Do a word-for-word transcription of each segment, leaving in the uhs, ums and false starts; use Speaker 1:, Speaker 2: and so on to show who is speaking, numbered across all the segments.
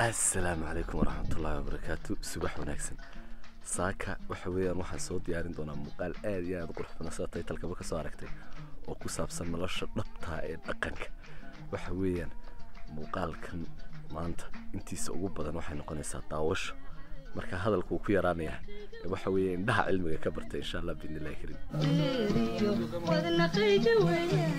Speaker 1: السلام عليكم ورحمة الله وبركاته. صباح ونكسن ساكا وحويان waxaan soo diyaarin doonaa muuqaal aad iyo aad u qurux badan sida taytalka ka soo aragtay oo ku saabsan nolosha dhabta ee dhaqanka. waxa weeyaan muuqaalkan maanta intiisa ugu badan waxay noqonaysaa daawasho marka hadalku ku yaraanaya waxa weeyaan indhaha cilmiga ka bartay insha Allah biidnillaahi kariim. wadna qaydi weeyaan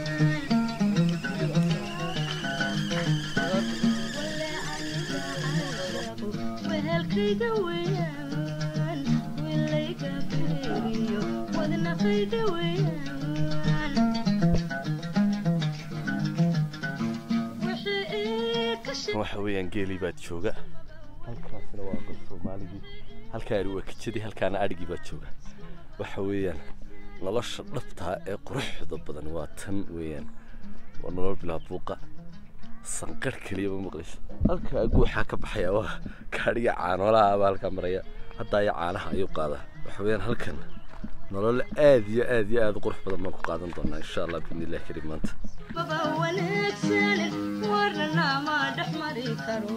Speaker 1: كيدا ويان ويليك فيريو ودنا كيدا ويان waxa weeyaan geeli baad jooga halkaasna waa qol Soomaaliga halkaan waa kicidi halkaan adhigi baad jooga waxa weeyaan nolosha dhabta ee quruxda badan waa tan weeyaan waa nolol bilaa buuqa sanqar kaliya ma maqlayso halka guuxa ka baxaya waa kaariga caanoolaha baalka maraya hadda ay caanaha ayuu qaada waxa weeyaan halkan nolol aad iyo aad iyo aad qurux badan ma ku qaadan doonaa insha Allah biidnillaahi kariim maanta baba wanaagsan warna ma dhaxmari karo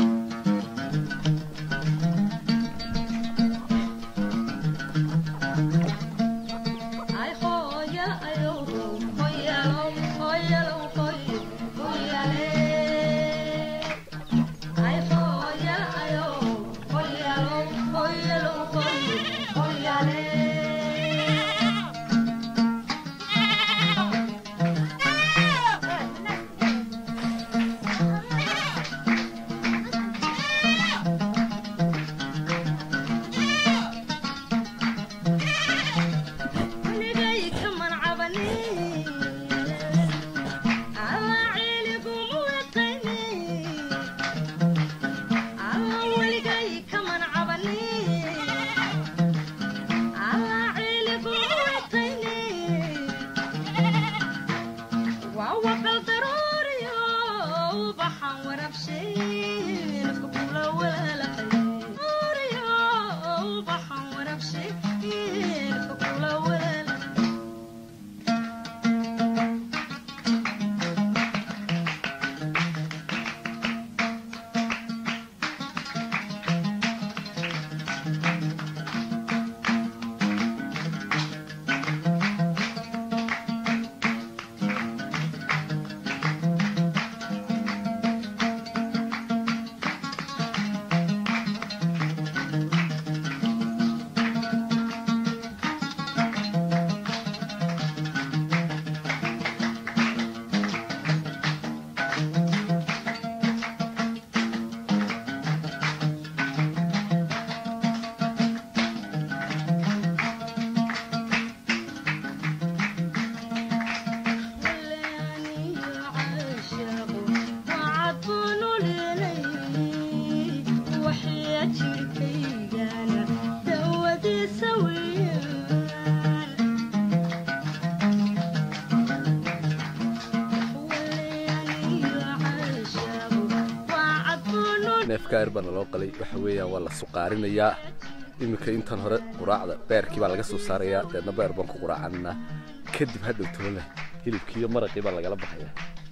Speaker 1: neefkaar bana loo qalay waxa weeyaan waa la suqaarinayaa imika intan hore quraacda beerkii baa laga soo saarayaa dadna beer baan ku quraacanaa kadib hadhow tolana hilibkii iyo maraqii baa laga baxayaa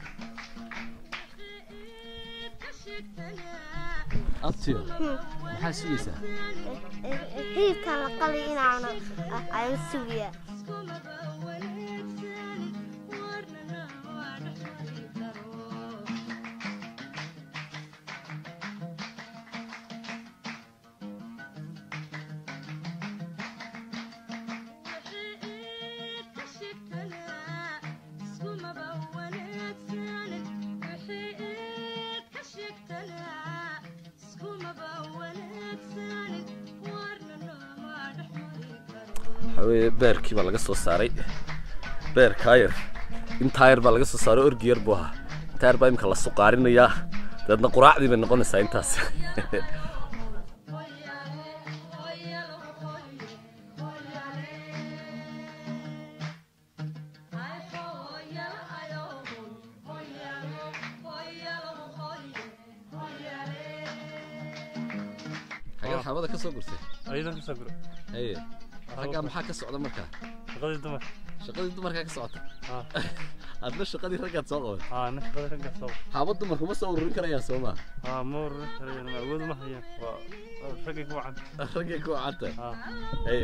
Speaker 1: abtiyo maxaa sugaysaa
Speaker 2: hilibka la qalay inaanu aan sugiya
Speaker 1: حوي beerkii baa laga soo saaray beerka yar inta yar baa laga soo saaray orgi yar buu ahaa inta yar baa imka la suqaarinaya dadna quraacdii bay noqonaysaa intaas حاجة حمادة كسر قرصة
Speaker 3: أيضا كسر قرصة
Speaker 1: أيه حاجة محاكة السعودة مركا
Speaker 3: شغل الدمر
Speaker 1: شغل الدمر كسر اه adna shaqadii raggaad soo qaban
Speaker 3: aa na shaqada ragga soo
Speaker 1: xaabaddu marka ma soo ururin karayaan soo ma
Speaker 3: aa ma ururin karayaan ma awood ma hayaan waa raggay ku wacan
Speaker 1: raggay ku wacanta
Speaker 3: aa
Speaker 1: ay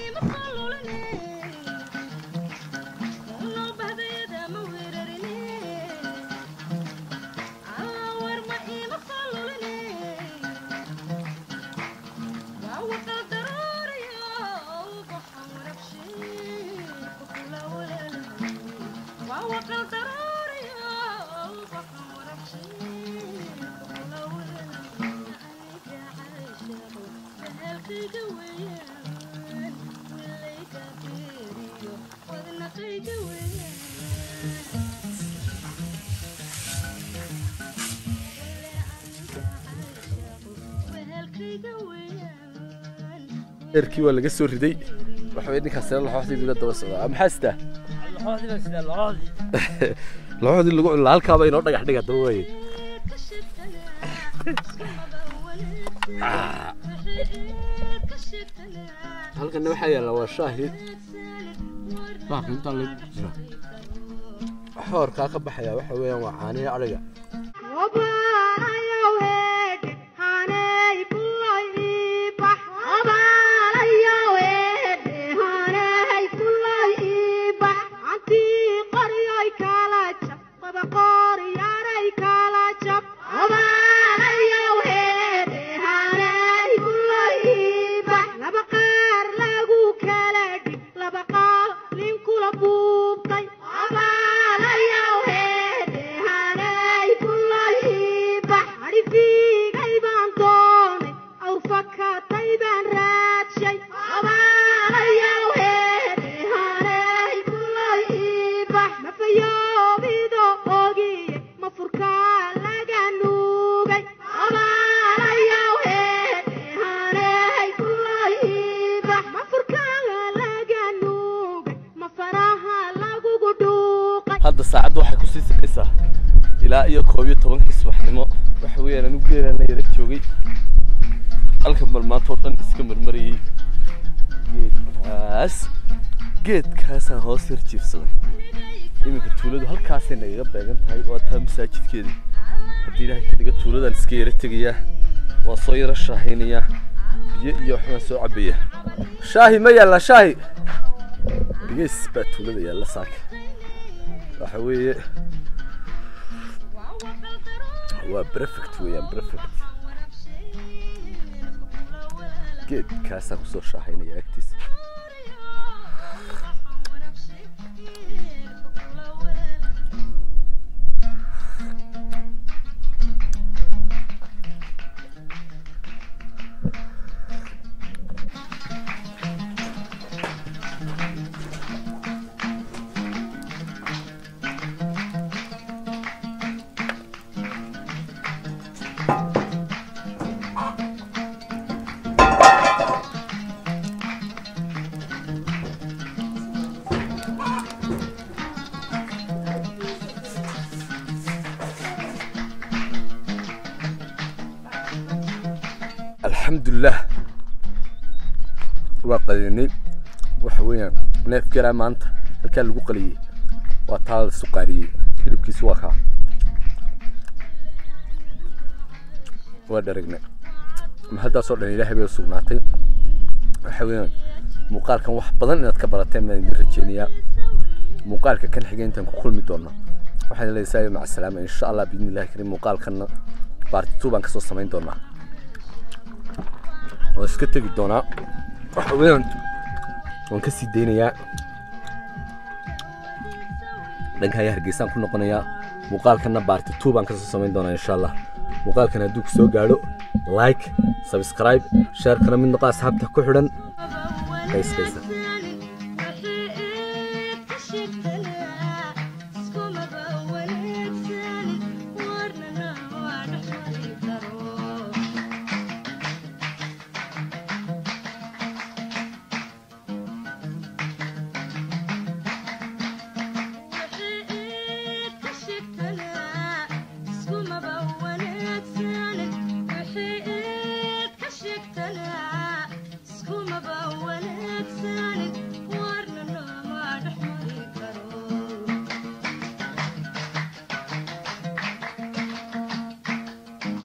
Speaker 1: erkii waa laga soo riday waxa weey ninkaas la xooxday dawladda daba socda maxaa sida
Speaker 3: laxoodii baa sida laxoodii
Speaker 1: laxoodii lagu cunaa halka ba inoo dhagax dhiga daba way halkan waxa yaala waa shaahid baa inta la jiro xoorka ka baxaya waxa weeyaan waa caaniga ariga hadda saacadu waxay ku sii saqaysaa ilaa iyo koob iyo tobankii subaxnimo waxa weeyaan anigu geelana yara joogay halka marmaanto dhan iska marmarayay geedkaas geedkaasaa hoos yar jiifsaday iminka tuuladu halkaasay nagaga beegan tahay waa taa masaajidkeedii haddii ilaahay ka dhiga tuuladaan iska yara tegayaa waan soo yara shaahaynayaa biyo iyo waxbaan soo cabaya shaahi ma yaalla shaahi dhigeys baa tuulada yaalla saaka waxa weeye waa perfect weeyaan perfect geedkaasaan kusoo shaahaynaya agtiisa الحمد لله وقدني وحويان نيف كرا مانتا halka lagu qaliyay waa taal suqaariyay hilibkiisu waa ka waa daragne ma hadda soo dhan ilaahay bay sugnaatay waxaweyaan muuqaalkan wax badan inaad ka barateen ma idin rajeynayaa muuqaalka kan xigeentan ku kulmi doona waxaan leeyahay maca salaama insha Allah biidni ilaahi karim muuqaalkan part two baan ka soo sameyn doonaa oo iska tagi doonaa waxaweyaan waan ka sii deynayaa dhanka Hargeysa ku noqonayaa muuqaalkana part two baan ka soo sameyn doonaa insha Allah muuqaalkan hadduu soo gaadho like subscribe share kana mid noqo asxaabta ku xidhan.